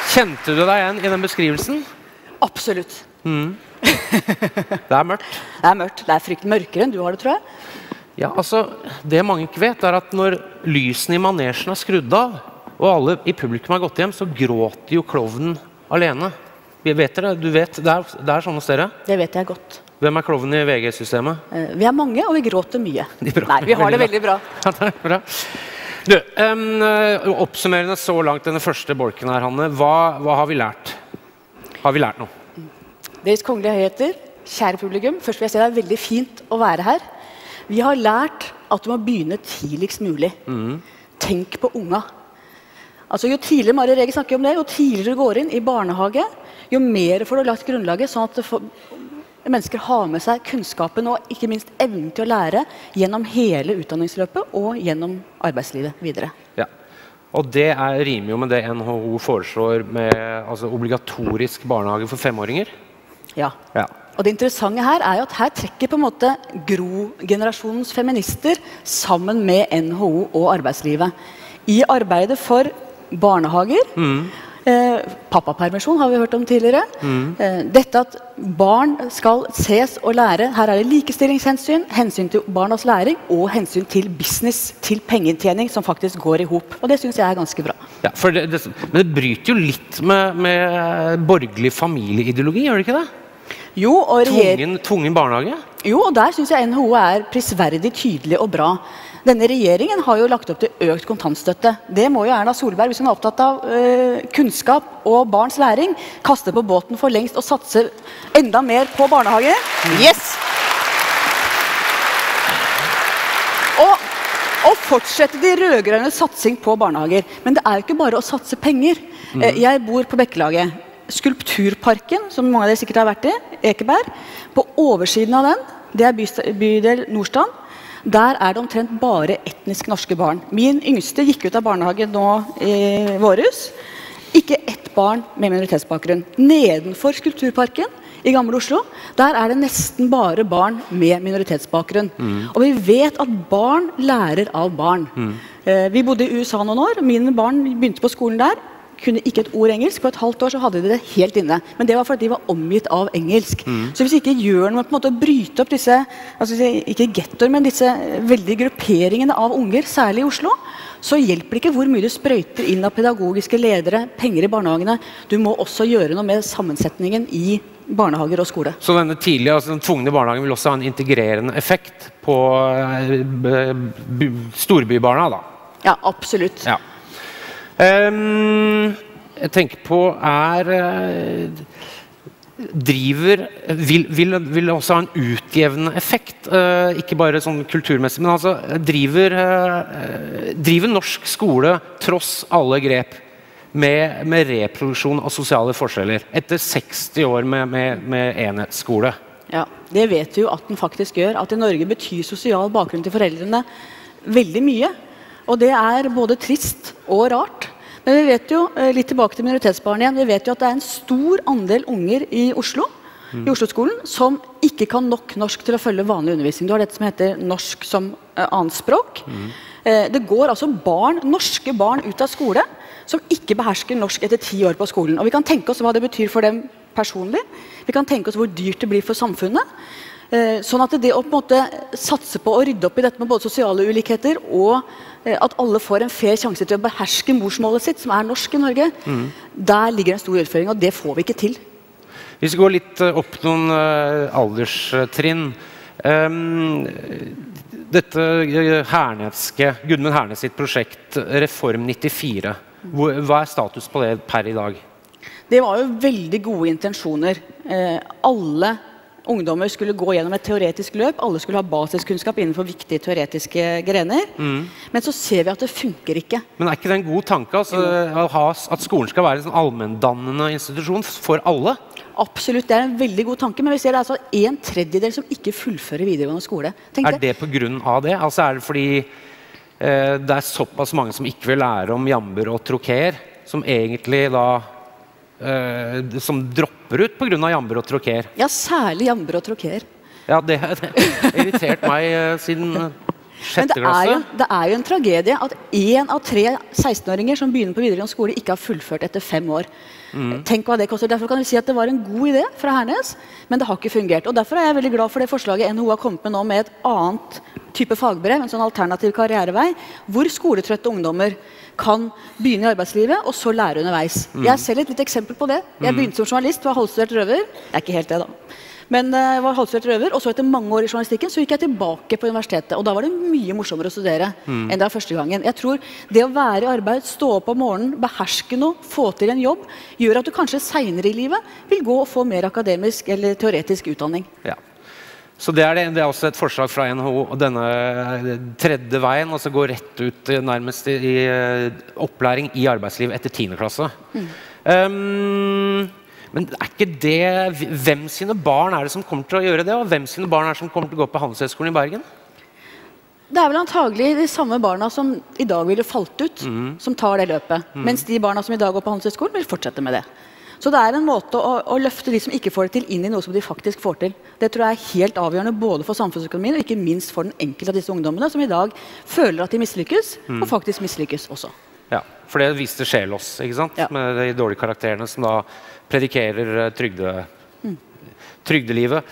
Kjente du deg igjen i den beskrivelsen? Absolutt. Det er mørkt. Det er mørkt. Det er fryktelig mørkere enn du har det, tror jeg. Ja, altså, det mange ikke vet er at når lysene i manesjen er skrudd av, og alle i publikum har gått hjem, så gråter jo klovnen alene. Vet dere? Du vet, det er sånn hos dere. Det vet jeg godt. Hvem er klovnen i VG-systemet? Vi er mange, og vi gråter mye. Nei, vi har det veldig bra. Ja, det er bra. Du, oppsummerende så langt denne første bolken her, Hanne, hva har vi lært? Har vi lært noe? Deres kongelige høyheter, kjære publikum, først vil jeg si det er veldig fint å være her. Vi har lært at du må begynne tidligst mulig. Tenk på unga. Altså, jo tidligere, Marie Rege snakker om det, jo tidligere du går inn i barnehage, jo mer får du lagt grunnlaget, sånn at mennesker har med seg kunnskapen og ikke minst evnen til å lære gjennom hele utdanningsløpet og gjennom arbeidslivet videre. Ja, og det rimer jo med det NHO foreslår med obligatorisk barnehage for 5-åringer. Ja. Og det interessante her er jo at her trekker på en måte Gro-generasjonens feminister sammen med NHO og arbeidslivet. I arbeidet for barnehager, pappapermisjon har vi hørt om tidligere, dette at barn skal ses og lære, her er det likestillingshensyn, hensyn til barnas læring og hensyn til business, til pengetjening som faktisk går i hop. Og det synes jeg er ganske bra. Ja, men det bryter jo litt med borgerlig familieideologi, gjør det ikke det? Jo, og tvungen barnehage? Jo, og der synes jeg NHO er prisverdig tydelig og bra. Denne regjeringen har jo lagt opp til økt kontantstøtte. Det må jo Erna Solberg, hvis hun er opptatt av kunnskap og barns læring, kaste på båten for lengst og satse enda mer på barnehage. Yes! Og fortsette de rødgrønne satsing på barnehager. Men det er jo ikke bare å satse penger. Jeg bor på Bekkelaget. Skulpturparken, som mange av dere sikkert har vært i, Ekeberg, på oversiden av den, det er bydel Nordstrand. Der er det omtrent bare etnisk norske barn. Min yngste gikk ut av barnehagen nå i våres. Ikke ett barn med minoritetsbakgrunn. Nedenfor Skulpturparken i Gamle Oslo, der er det nesten bare barn med minoritetsbakgrunn. Og vi vet at barn lærer av barn. Vi bodde i USA noen år, mine barn begynte på skolen der, kunne ikke et ord engelsk. På et halvt år så hadde de det helt inne. Men det var fordi de var omgitt av engelsk. Så hvis vi ikke gjør noe på en måte å bryte opp disse, ikke gettoer, men disse veldige grupperingene av unger, særlig i Oslo, så hjelper det ikke hvor mye du sprøyter inn av pedagogiske ledere, penger i barnehagene. Du må også gjøre noe med sammensetningen i barnehager og skole. Så denne tidlige, den tvungne barnehagen vil også ha en integrerende effekt på storbybarna da? Ja, absolutt. Ja. Jeg tenker på vil også ha en utjevnende effekt, ikke bare sånn kulturmessig, men altså driver norsk skole tross alle grep med reproduksjon av sosiale forskjeller etter 60 år med enhetsskole? Ja, det vet vi jo at den faktisk gjør. At i Norge betyr sosial bakgrunn til foreldrene veldig mye. Og det er både trist og rart. Men vi vet jo, litt tilbake til minoritetsbarn igjen, vi vet jo at det er en stor andel unger i Oslo, i Oslo-skolen, som ikke kan nok norsk til å følge vanlig undervisning. Du har dette som heter norsk som annet språk. Det går altså norske barn ut av skole, som ikke behersker norsk etter 10 år på skolen. Og vi kan tenke oss hva det betyr for dem personlig. Vi kan tenke oss hvor dyrt det blir for samfunnet. Sånn at det å på en måte satse på å rydde opp i dette med både sosiale ulikheter og at alle får en fair sjanse til å beherske morsmålet sitt, som er norsk i Norge, der ligger en stor utfordring, og det får vi ikke til. Hvis vi går litt opp noen alderstrinn, dette Gudmund Hernes sitt prosjekt Reform 94, hva er status på det per i dag? Det var jo veldig gode intensjoner. Alle ungdommer skulle gå gjennom et teoretisk løp, alle skulle ha basiskunnskap innenfor viktige teoretiske grener, men så ser vi at det funker ikke. Men er ikke det en god tanke, at skolen skal være en sånn allmenndannende institusjon for alle? Absolutt, det er en veldig god tanke, men vi ser det altså 1/3 som ikke fullfører videregående skole. Er det på grunn av det? Altså er det fordi det er såpass mange som ikke vil lære om jamber og troker, som egentlig da som dropper ut på grunn av jamber og troker? Ja, særlig jamber og troker. Ja, det har irritert meg siden Men det er jo en tragedie at 1 av 3 16-åringer som begynner på videregående skole ikke har fullført etter 5 år. Tenk hva det koster. Derfor kan vi si at det var en god idé fra Hernes, men det har ikke fungert. Og derfor er jeg veldig glad for det forslaget NHO har kommet med nå med et annet type fagbrev, en sånn alternativ karrierevei, hvor skoletrøtte ungdommer kan begynne i arbeidslivet og så lære underveis. Jeg er selv et litt eksempel på det. Jeg begynte som journalist, var halvstudert røver. Det er ikke helt det da. Men jeg var halvstudert røver, og så etter mange år i journalistikken så gikk jeg tilbake på universitetet, og da var det mye morsommere å studere enn det var første gangen. Jeg tror det å være i arbeid, stå opp om morgenen, beherske noe, få til en jobb, gjør at du kanskje senere i livet vil gå og få mer akademisk eller teoretisk utdanning. Ja. Så det er også et forslag fra NHO, og denne tredje veien, altså gå rett ut nærmest i opplæring i arbeidsliv etter 10. klasse. Men er ikke det, hvem sine barn er det som kommer til å gjøre det, og hvem sine barn er det som kommer til å gå på Handelshøyskolen i Bergen? Det er vel antagelig de samme barna som i dag ville falt ut, som tar det løpet, mens de barna som i dag går på Handelshøyskolen vil fortsette med det. Så det er en måte å løfte de som ikke får det til inn i noe som de faktisk får til. Det tror jeg er helt avgjørende både for samfunnsøkonomien og ikke minst for den enkelte av disse ungdommene som i dag føler at de mislykkes, og faktisk mislykkes også. Ja, for det viste Sjelås, ikke sant? Ja. Med de dårlige karakterene som da predikerer trygdelivet.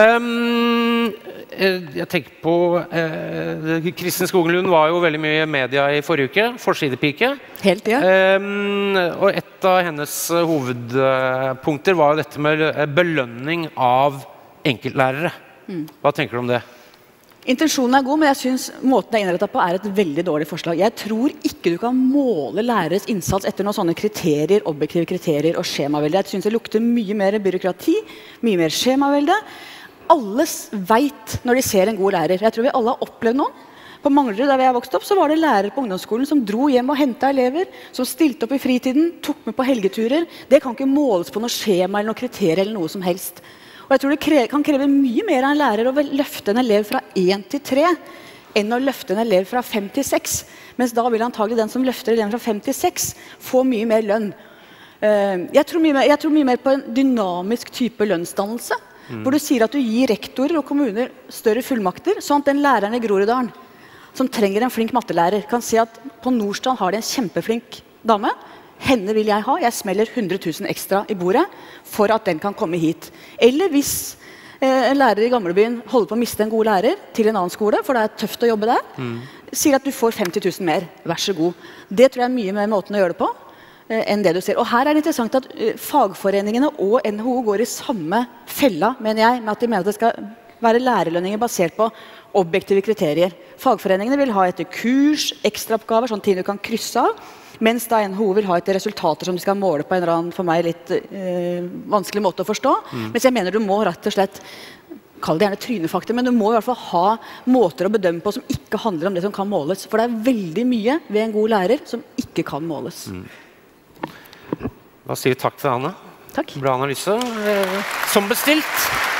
Jeg tenker på Kristin Skogen Lund var jo veldig mye i media i forrige uke, forsidepike. Helt, ja. Og et av hennes hovedpunkter var jo dette med belønning av enkeltlærere. Hva tenker du om det? Intensjonen er god, men jeg synes måten det er innrettet på er et veldig dårlig forslag. Jeg tror ikke du kan måle læreres innsats etter noen sånne kriterier, objektive kriterier og skjemavelde. Jeg synes det lukter mye mer byråkrati, mye mer skjemavelde. Alle vet når de ser en god lærer. Jeg tror vi alle har opplevd noen. På Manglerud, der vi har vokst opp, så var det lærere på ungdomsskolen som dro hjem og hentet elever, som stilte opp i fritiden, tok med på helgeturer. Det kan ikke måles på noe skjema eller noe kriterier eller noe som helst. Og jeg tror det kan kreve mye mer av en lærer å løfte en elev fra 1 til 3 enn å løfte en elev fra 5 til 6. Mens da vil antagelig den som løfter eleven fra 5 til 6 få mye mer lønn. Jeg tror mye mer på en dynamisk type lønnsdannelse, hvor du sier at du gir rektorer og kommuner større fullmakter, sånn at den læreren i Groruddalen som trenger en flink mattelærer kan si at på Nordstrand har de en kjempeflink dame. Henne vil jeg ha, jeg smeller 100 000 ekstra i bordet for at den kan komme hit. Eller hvis en lærer i Gamlebyen holder på å miste en god lærer til en annen skole, for det er tøft å jobbe der, sier at du får 50 000 mer, vær så god. Det tror jeg er mye mer måten å gjøre det på enn det du ser. Og her er det interessant at fagforeningene og NHO går i samme fella, mener jeg, med at de mener at det skal være lærerlønninger basert på objektive kriterier. Fagforeningene vil ha etter kurs, ekstraoppgaver, sånne ting du kan krysse av, mens da NHO vil ha etter resultater som de skal måle på en eller annen, for meg litt vanskelig måte å forstå. Mens jeg mener du må rett og slett, kall det gjerne trynefaktor, men du må i hvert fall ha måter å bedømme på som ikke handler om det som kan måles. For det er veldig mye ved en god lærer som ikke kan måles. Da sier vi takk til Anne. Takk. Bra analyse. Som bestilt.